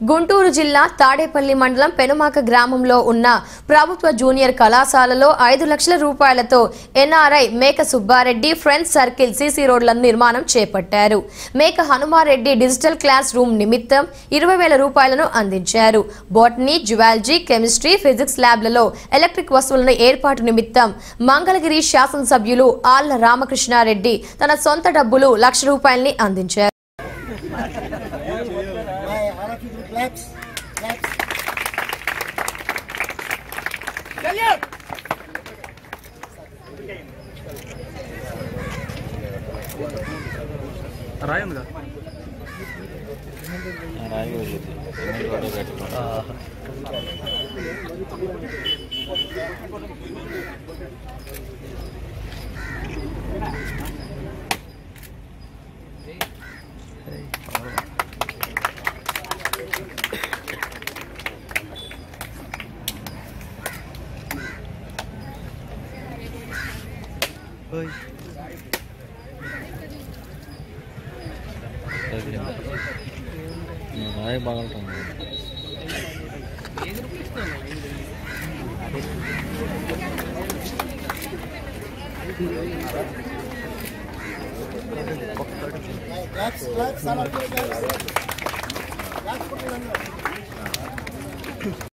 గుంటూరు జిల్లా తాడేపల్లి మండలం పెనుమాక గ్రామంలో ఉన్న ప్రభుత్వ జూనియర్ కళాశాలలో 5 లక్షల రూపాయలతో ఎన్ఆర్ఐ మేక సుబ్బారెడ్డి ఫ్రెండ్స్ సర్కిల్ సీసీ రోడ్ల నిర్మాణం చేపట్టారు. మేక హనుమారెడ్డి డిజిటల్ క్లాస్ రూమ్ నిమిత్తం 20,000 రూపాయలను అందించారు. బోటనీ, జువాలజీ, కెమిస్ట్రీ, ఫిజిక్స్ ల్యాబ్లలో ఎలక్ట్రిక్ వస్తువులను ఏర్పాటు నిమిత్తం మంగళగిరి శాసనసభ్యులు ఆళ్ల రామకృష్ణారెడ్డి తన సొంత డబ్బులు 1,00,000 రూపాయలని అందించారు. Claps,